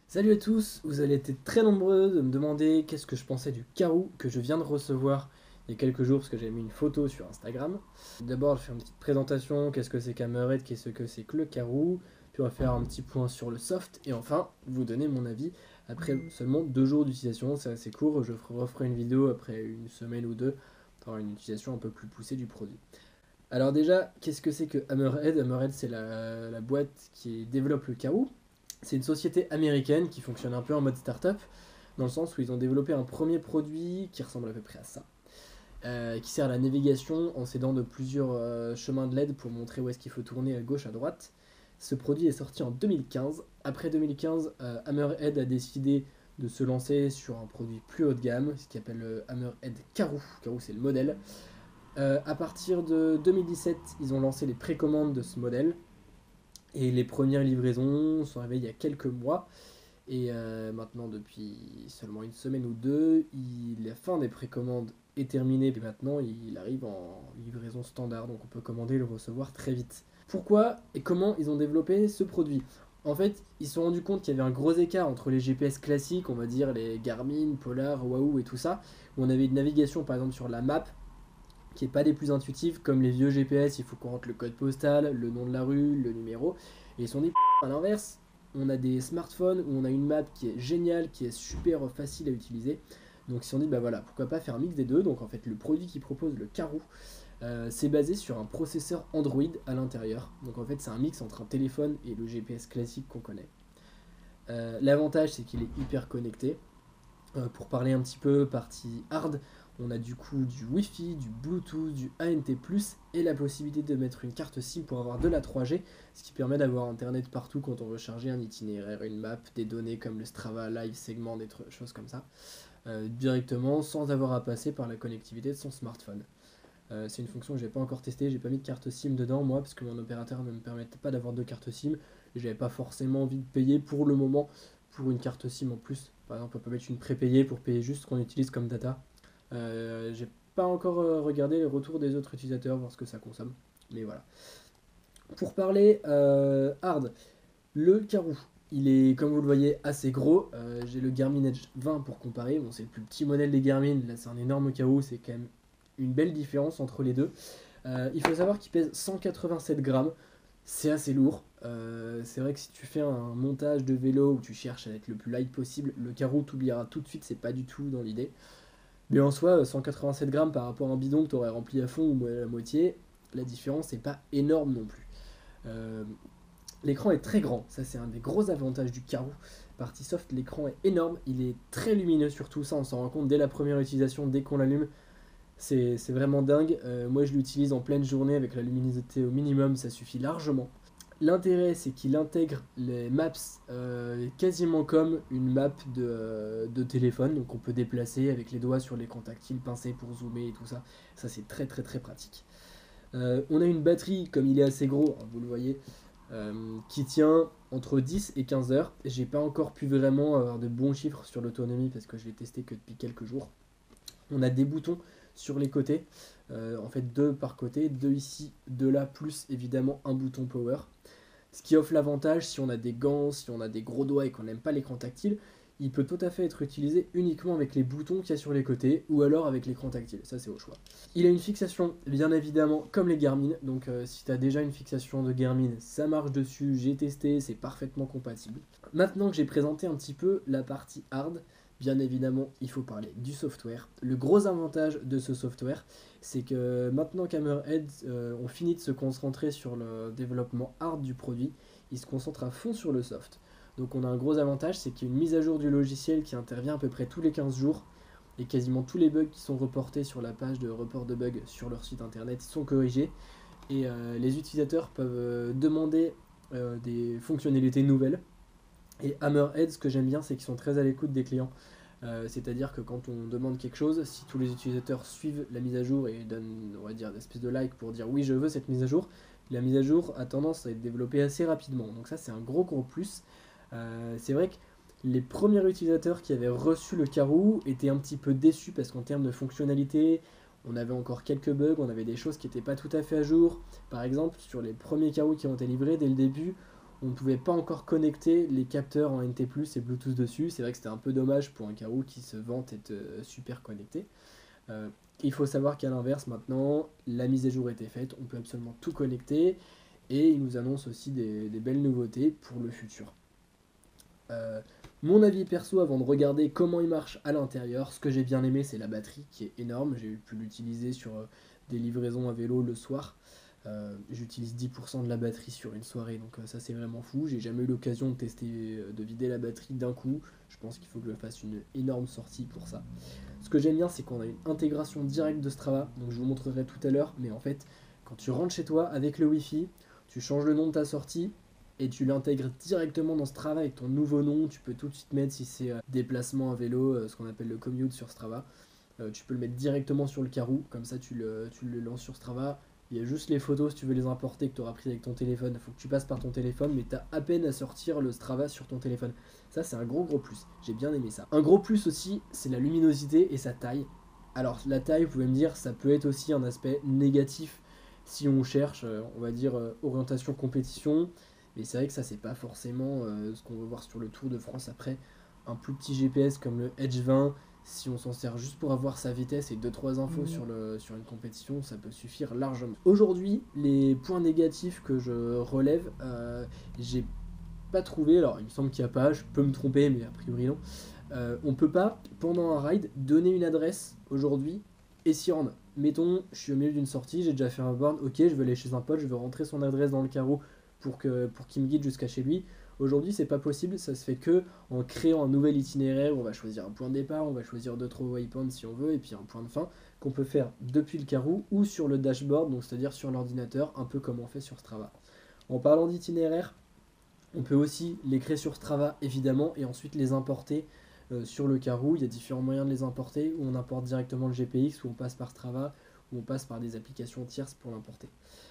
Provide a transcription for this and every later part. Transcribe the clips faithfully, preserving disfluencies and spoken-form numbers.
Salut à tous, vous avez été très nombreux de me demander qu'est-ce que je pensais du carreau que je viens de recevoir il y a quelques jours parce que j'ai mis une photo sur Instagram. D'abord, je fais une petite présentation, qu'est-ce que c'est qu'Hammerhead, qu'est-ce que c'est que le carreau, puis on va faire un petit point sur le soft et enfin vous donner mon avis après seulement deux jours d'utilisation, c'est assez court, je referai une vidéo après une semaine ou deux pour une utilisation un peu plus poussée du produit. Alors déjà, qu'est-ce que c'est que Hammerhead? Hammerhead c'est la, la boîte qui développe le carreau. C'est une société américaine qui fonctionne un peu en mode start-up, dans le sens où ils ont développé un premier produit qui ressemble à peu près à ça, euh, qui sert à la navigation en s'aidant de plusieurs euh, chemins de L E D pour montrer où est-ce qu'il faut tourner à gauche, à droite. Ce produit est sorti en deux mille quinze. Après deux mille quinze, euh, Hammerhead a décidé de se lancer sur un produit plus haut de gamme, ce qu'il appelle le Hammerhead Karoo. Karoo, c'est le modèle. Euh, à partir de deux mille dix-sept, ils ont lancé les précommandes de ce modèle. Et les premières livraisons sont arrivées il y a quelques mois. Et euh, maintenant, depuis seulement une semaine ou deux, il, la fin des précommandes est terminée. Et maintenant, il arrive en livraison standard. Donc on peut commander et le recevoir très vite. Pourquoi et comment ils ont développé ce produit? En fait, ils se sont rendus compte qu'il y avait un gros écart entre les G P S classiques, on va dire les Garmin, Polar, Wahoo et tout ça, où on avait une navigation par exemple sur la map qui est pas des plus intuitives, comme les vieux G P S, il faut qu'on rentre le code postal, le nom de la rue, le numéro. Et ils se sont dit, à l'inverse, on a des smartphones où on a une map qui est géniale, qui est super facile à utiliser. Donc ils se sont dit, bah voilà, pourquoi pas faire un mix des deux. Donc en fait, le produit qui propose, le Karoo, euh, c'est basé sur un processeur Android à l'intérieur. Donc en fait, c'est un mix entre un téléphone et le G P S classique qu'on connaît. Euh, L'avantage, c'est qu'il est hyper connecté. Euh, pour parler un petit peu partie hard, on a du coup du Wi-Fi, du Bluetooth, du A N T plus, et la possibilité de mettre une carte SIM pour avoir de la trois G, ce qui permet d'avoir internet partout quand on veut charger un itinéraire, une map, des données comme le Strava, Live, Segment, des choses comme ça, euh, directement sans avoir à passer par la connectivité de son smartphone. Euh, c'est une fonction que j'ai pas encore testée, j'ai pas mis de carte SIM dedans moi parce que mon opérateur ne me permettait pas d'avoir deux cartes SIM et j'avais pas forcément envie de payer pour le moment pour une carte SIM en plus. Par exemple, on peut mettre une prépayée pour payer juste ce qu'on utilise comme data. Euh, j'ai pas encore euh, regardé les retours des autres utilisateurs, voir ce que ça consomme, mais voilà. Pour parler euh, hard, le Karoo, il est, comme vous le voyez, assez gros. Euh, j'ai le Garmin Edge vingt pour comparer. Bon, c'est le plus petit modèle des Garmin. Là, c'est un énorme Karoo. C'est quand même une belle différence entre les deux. Euh, il faut savoir qu'il pèse cent quatre-vingt-sept grammes. C'est assez lourd. Euh, c'est vrai que si tu fais un montage de vélo où tu cherches à être le plus light possible, le Karoo t'oubliera tout de suite. C'est pas du tout dans l'idée. Mais en soi, cent quatre-vingt-sept grammes par rapport à un bidon que tu aurais rempli à fond ou à la moitié, la différence n'est pas énorme non plus. Euh, L'écran est très grand, ça c'est un des gros avantages du Karoo. Partie soft, l'écran est énorme, il est très lumineux surtout, ça on s'en rend compte dès la première utilisation, dès qu'on l'allume. C'est c'est vraiment dingue. Euh, moi je l'utilise en pleine journée avec la luminosité au minimum, ça suffit largement. L'intérêt c'est qu'il intègre les maps euh, quasiment comme une map de, euh, de téléphone, donc on peut déplacer avec les doigts sur l'écran tactile, pincer pour zoomer et tout ça. Ça c'est très très très pratique. Euh, on a une batterie, comme il est assez gros, hein, vous le voyez, euh, qui tient entre dix et quinze heures. J'ai pas encore pu vraiment avoir de bons chiffres sur l'autonomie parce que je l'ai testé que depuis quelques jours. On a des boutons sur les côtés, euh, en fait deux par côté, deux ici, deux là, plus évidemment un bouton power. Ce qui offre l'avantage si on a des gants, si on a des gros doigts et qu'on n'aime pas l'écran tactile, il peut tout à fait être utilisé uniquement avec les boutons qu'il y a sur les côtés ou alors avec l'écran tactile, ça c'est au choix. Il a une fixation bien évidemment comme les Garmin, donc euh, si tu as déjà une fixation de Garmin, ça marche dessus, j'ai testé, c'est parfaitement compatible. Maintenant que j'ai présenté un petit peu la partie hard, bien évidemment il faut parler du software. Le gros avantage de ce software, c'est que maintenant qu'Hammerhead euh, ont fini de se concentrer sur le développement hard du produit, ils se concentrent à fond sur le soft. Donc on a un gros avantage, c'est qu'il y a une mise à jour du logiciel qui intervient à peu près tous les quinze jours, et quasiment tous les bugs qui sont reportés sur la page de report de bugs sur leur site internet sont corrigés, et euh, les utilisateurs peuvent euh, demander euh, des fonctionnalités nouvelles. Et Hammerhead, ce que j'aime bien, c'est qu'ils sont très à l'écoute des clients. Euh, C'est-à-dire que quand on demande quelque chose, si tous les utilisateurs suivent la mise à jour et donnent, on va dire, des espèces de like pour dire oui, je veux cette mise à jour, la mise à jour a tendance à être développée assez rapidement. Donc ça, c'est un gros gros plus. Euh, c'est vrai que les premiers utilisateurs qui avaient reçu le Karoo étaient un petit peu déçus parce qu'en termes de fonctionnalité, on avait encore quelques bugs, on avait des choses qui n'étaient pas tout à fait à jour. Par exemple, sur les premiers Karoo qui ont été livrés, dès le début, on ne pouvait pas encore connecter les capteurs en N T plus et Bluetooth dessus. C'est vrai que c'était un peu dommage pour un Karoo qui se vante être euh, super connecté. Euh, il faut savoir qu'à l'inverse, maintenant, la mise à jour était faite, on peut absolument tout connecter, et il nous annonce aussi des, des belles nouveautés pour le futur. Euh, mon avis perso avant de regarder comment il marche à l'intérieur, ce que j'ai bien aimé c'est la batterie qui est énorme, j'ai pu l'utiliser sur euh, des livraisons à vélo le soir. Euh, j'utilise dix pour cent de la batterie sur une soirée, donc euh, ça c'est vraiment fou. J'ai jamais eu l'occasion de tester, euh, de vider la batterie d'un coup. Je pense qu'il faut que je fasse une énorme sortie pour ça. Ce que j'aime bien, c'est qu'on a une intégration directe de Strava, donc je vous montrerai tout à l'heure, mais en fait, quand tu rentres chez toi avec le Wi-Fi, tu changes le nom de ta sortie et tu l'intègres directement dans Strava avec ton nouveau nom. Tu peux tout de suite mettre si c'est euh, déplacement à vélo, euh, ce qu'on appelle le commute sur Strava. Euh, tu peux le mettre directement sur le Karoo, comme ça tu le, tu le lances sur Strava. Il y a juste les photos si tu veux les importer que tu auras prises avec ton téléphone. Il faut que tu passes par ton téléphone, mais tu as à peine à sortir le Strava sur ton téléphone. Ça, c'est un gros gros plus. J'ai bien aimé ça. Un gros plus aussi, c'est la luminosité et sa taille. Alors, la taille, vous pouvez me dire, ça peut être aussi un aspect négatif si on cherche, euh, on va dire, euh, orientation compétition. Mais c'est vrai que ça, c'est pas forcément euh, ce qu'on va voir sur le Tour de France après. Un plus petit G P S comme le Edge vingt, si on s'en sert juste pour avoir sa vitesse et deux trois infos mmh. sur, le, sur une compétition, ça peut suffire largement. Aujourd'hui, les points négatifs que je relève, euh, j'ai pas trouvé, alors il me semble qu'il n'y a pas, je peux me tromper, mais a priori non. Euh, on peut pas, pendant un ride, donner une adresse aujourd'hui et s'y rendre. Mettons, je suis au milieu d'une sortie, j'ai déjà fait un board, ok, je veux aller chez un pote, je veux rentrer son adresse dans le Karoo pour, que, pour qu'il me guide jusqu'à chez lui. Aujourd'hui, c'est pas possible, ça se fait que en créant un nouvel itinéraire où on va choisir un point de départ, on va choisir d'autres waypoints si on veut, et puis un point de fin qu'on peut faire depuis le Karoo ou sur le dashboard, donc c'est-à-dire sur l'ordinateur, un peu comme on fait sur Strava. En parlant d'itinéraire, on peut aussi les créer sur Strava évidemment et ensuite les importer euh, sur le Karoo. Il y a différents moyens de les importer, où on importe directement le G P X, où on passe par Strava, où on passe par des applications tierces pour l'importer.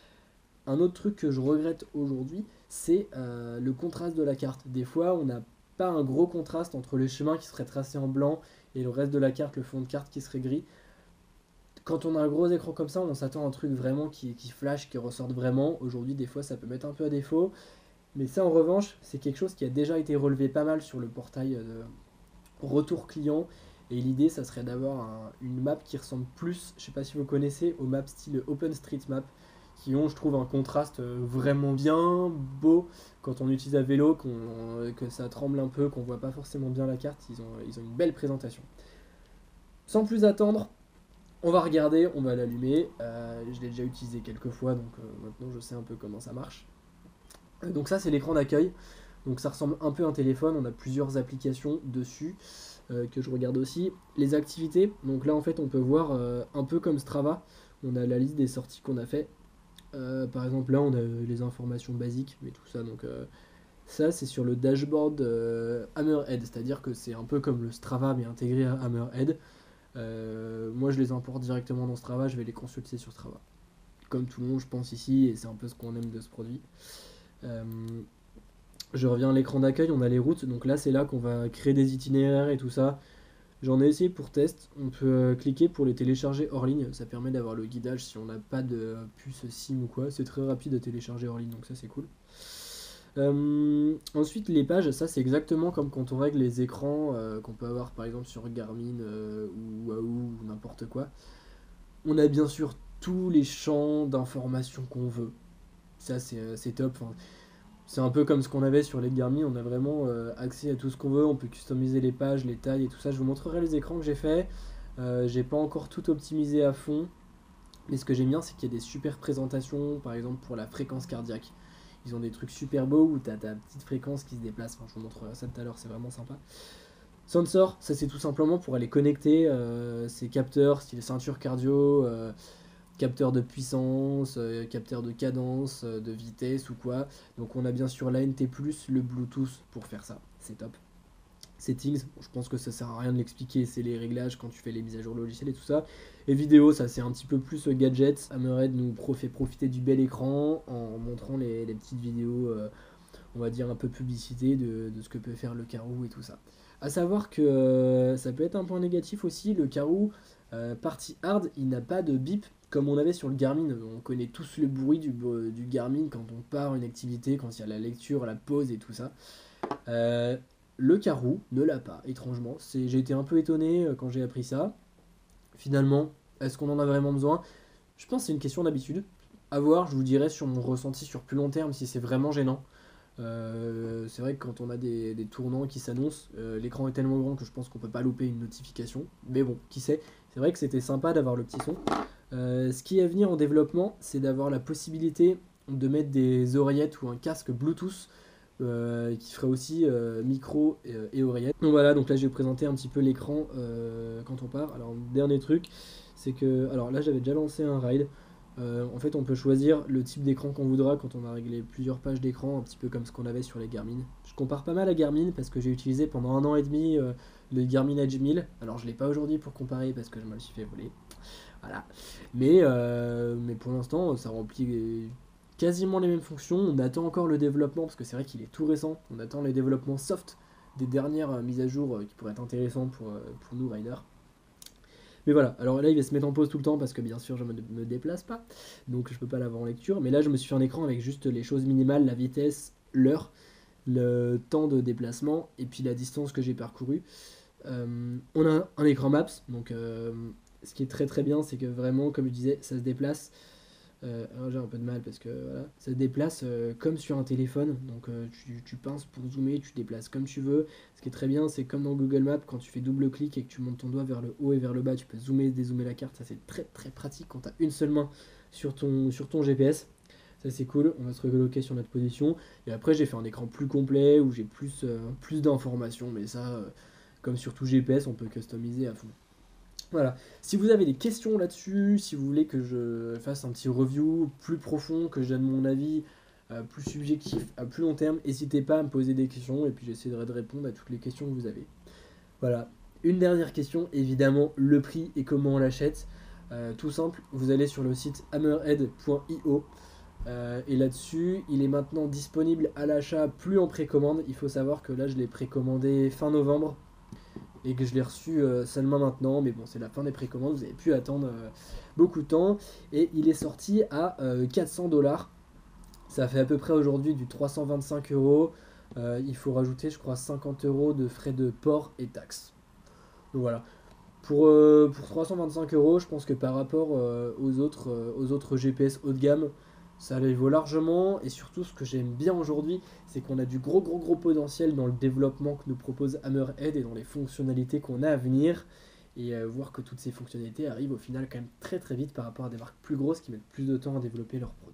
Un autre truc que je regrette aujourd'hui, c'est euh, le contraste de la carte. Des fois, on n'a pas un gros contraste entre les chemins qui seraient tracés en blanc et le reste de la carte, le fond de carte qui serait gris. Quand on a un gros écran comme ça, on s'attend à un truc vraiment qui, qui flash, qui ressorte vraiment. Aujourd'hui, des fois, ça peut mettre un peu à défaut. Mais ça, en revanche, c'est quelque chose qui a déjà été relevé pas mal sur le portail de retour client. Et l'idée, ça serait d'avoir un, une map qui ressemble plus, je sais pas si vous connaissez, aux maps style OpenStreetMap, qui ont, je trouve, un contraste vraiment bien beau quand on utilise à vélo, qu'on, que ça tremble un peu, qu'on voit pas forcément bien la carte. Ils ont, ils ont une belle présentation. Sans plus attendre, on va regarder, on va l'allumer. Euh, je l'ai déjà utilisé quelques fois, donc euh, maintenant je sais un peu comment ça marche. Euh, donc ça, c'est l'écran d'accueil. Donc ça ressemble un peu à un téléphone, on a plusieurs applications dessus euh, que je regarde aussi. Les activités, donc là en fait on peut voir euh, un peu comme Strava, on a la liste des sorties qu'on a fait. Euh, par exemple là on a les informations basiques, mais tout ça, donc euh, ça c'est sur le dashboard euh, Hammerhead, c'est-à-dire que c'est un peu comme le Strava mais intégré à Hammerhead. Euh, moi je les importe directement dans Strava, je vais les consulter sur Strava. Comme tout le monde je pense ici, et c'est un peu ce qu'on aime de ce produit. Euh, je reviens à l'écran d'accueil, on a les routes, donc là c'est là qu'on va créer des itinéraires et tout ça. J'en ai essayé pour test, on peut euh, cliquer pour les télécharger hors ligne, ça permet d'avoir le guidage si on n'a pas de puce SIM ou quoi, c'est très rapide à télécharger hors ligne, donc ça c'est cool. Euh, ensuite les pages, ça c'est exactement comme quand on règle les écrans euh, qu'on peut avoir par exemple sur Garmin euh, ou Wahoo ou n'importe quoi. On a bien sûr tous les champs d'informations qu'on veut, ça c'est euh, c'est top. Enfin, c'est un peu comme ce qu'on avait sur les Garmin, on a vraiment euh, accès à tout ce qu'on veut, on peut customiser les pages, les tailles et tout ça. Je vous montrerai les écrans que j'ai fait. Euh, j'ai pas encore tout optimisé à fond, mais ce que j'aime bien c'est qu'il y a des super présentations, par exemple pour la fréquence cardiaque. Ils ont des trucs super beaux où tu as ta petite fréquence qui se déplace, enfin, je vous montrerai ça tout à l'heure, c'est vraiment sympa. Sensor, ça c'est tout simplement pour aller connecter euh, ces capteurs, style ceinture cardio, euh, capteur de puissance, euh, capteur de cadence, euh, de vitesse ou quoi. Donc on a bien sûr l'A N T plus, le Bluetooth pour faire ça, c'est top. Settings, bon, je pense que ça sert à rien de l'expliquer, c'est les réglages quand tu fais les mises à jour logicielles et tout ça. Et vidéo, ça c'est un petit peu plus euh, gadget. Hammerhead nous pro fait profiter du bel écran en montrant les, les petites vidéos, euh, on va dire un peu publicité de, de ce que peut faire le Karoo et tout ça. A savoir que euh, ça peut être un point négatif aussi, le Karoo, Euh, partie hard, il n'a pas de bip comme on avait sur le Garmin. On connaît tous le bruit du, du Garmin quand on part une activité, quand il y a la lecture, la pause et tout ça. Euh, le Karoo ne l'a pas, étrangement. C'est, j'ai été un peu étonné euh, quand j'ai appris ça. Finalement, est-ce qu'on en a vraiment besoin? Je pense que c'est une question d'habitude. À voir, je vous dirai sur mon ressenti sur plus long terme si c'est vraiment gênant. Euh, c'est vrai que quand on a des, des tournants qui s'annoncent, euh, l'écran est tellement grand que je pense qu'on peut pas louper une notification. Mais bon, qui sait. C'est vrai que c'était sympa d'avoir le petit son. Euh, ce qui est à venir en développement, c'est d'avoir la possibilité de mettre des oreillettes ou un casque Bluetooth euh, qui ferait aussi euh, micro et, et oreillette. Donc voilà, donc là je vais présenter un petit peu l'écran euh, quand on part. Alors dernier truc, c'est que, alors là j'avais déjà lancé un ride. Euh, en fait on peut choisir le type d'écran qu'on voudra quand on a réglé plusieurs pages d'écran, un petit peu comme ce qu'on avait sur les Garmin. Je compare pas mal à Garmin parce que j'ai utilisé pendant un an et demi euh, le Garmin Edge mille. Alors je l'ai pas aujourd'hui pour comparer parce que je me le suis fait voler. Voilà. Mais, euh, mais pour l'instant, ça remplit quasiment les mêmes fonctions. On attend encore le développement, parce que c'est vrai qu'il est tout récent. On attend les développements soft des dernières euh, mises à jour euh, qui pourraient être intéressantes pour, euh, pour nous, riders. Mais voilà, alors là il va se mettre en pause tout le temps parce que bien sûr je ne me, me déplace pas, donc je peux pas l'avoir en lecture. Mais là je me suis fait un écran avec juste les choses minimales, la vitesse, l'heure, le temps de déplacement et puis la distance que j'ai parcourue. Euh, on a un écran Maps, donc euh, ce qui est très très bien, c'est que vraiment, comme je disais, ça se déplace. Euh, alors j'ai un peu de mal parce que voilà, ça se déplace euh, comme sur un téléphone. Donc euh, tu, tu pinces pour zoomer, tu déplaces comme tu veux. Ce qui est très bien, c'est comme dans Google Maps, quand tu fais double clic et que tu montes ton doigt vers le haut et vers le bas, tu peux zoomer et dézoomer la carte. Ça c'est très très pratique quand tu as une seule main sur ton, sur ton G P S. Ça c'est cool, on va se reloquer sur notre position. Et après j'ai fait un écran plus complet où j'ai plus, euh, plus d'informations, mais ça, euh, comme sur tout G P S, on peut customiser à fond. Voilà. Si vous avez des questions là-dessus, si vous voulez que je fasse un petit review plus profond, que je donne mon avis euh, plus subjectif à plus long terme, n'hésitez pas à me poser des questions et puis j'essaierai de répondre à toutes les questions que vous avez. Voilà. Une dernière question, évidemment, le prix et comment on l'achète. Euh, tout simple, vous allez sur le site hammerhead point i o euh, et là-dessus, il est maintenant disponible à l'achat, plus en précommande. Il faut savoir que là, je l'ai précommandé fin novembre et que je l'ai reçu euh, seulement maintenant, mais bon, c'est la fin des précommandes, vous avez pu attendre euh, beaucoup de temps, et il est sorti à euh, quatre cents dollars, ça fait à peu près aujourd'hui du trois cent vingt-cinq euros, euh, il faut rajouter je crois cinquante euros de frais de port et taxes. Donc voilà, pour, euh, pour trois cent vingt-cinq euros, je pense que par rapport euh, aux, autres, euh, aux autres G P S haut de gamme, ça les vaut largement. Et surtout, ce que j'aime bien aujourd'hui, c'est qu'on a du gros gros gros potentiel dans le développement que nous propose Hammerhead et dans les fonctionnalités qu'on a à venir. Et euh, voir que toutes ces fonctionnalités arrivent au final quand même très très vite par rapport à des marques plus grosses qui mettent plus de temps à développer leurs produits.